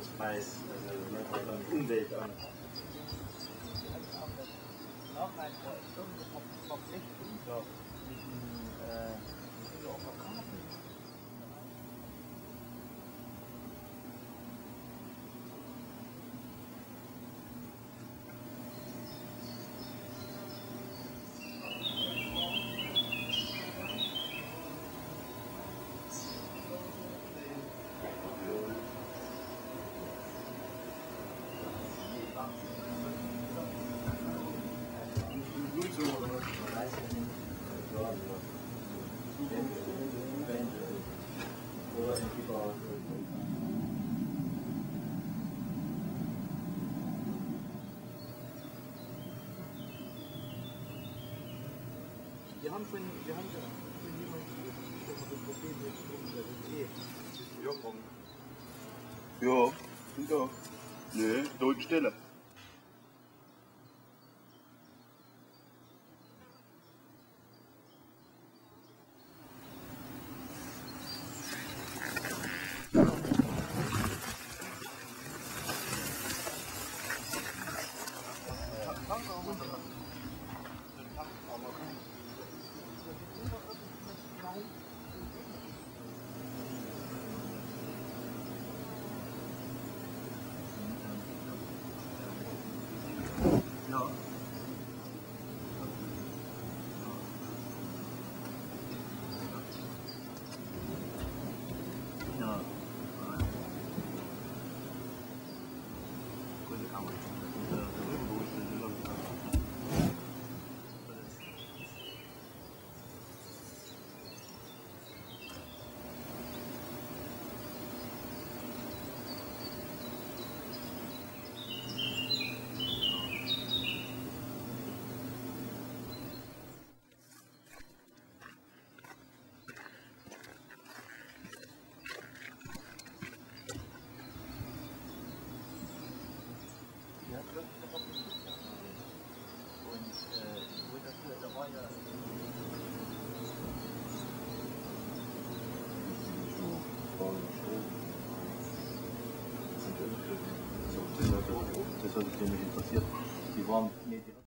Leistungspreis, also dann Umwelt an. Wir haben schon jemanden, der das Problem mit Strom, der Ja, sind da. Nee, dort Stelle. Ja. Ja. Gute Arbeit. Das hat mich interessiert. Die waren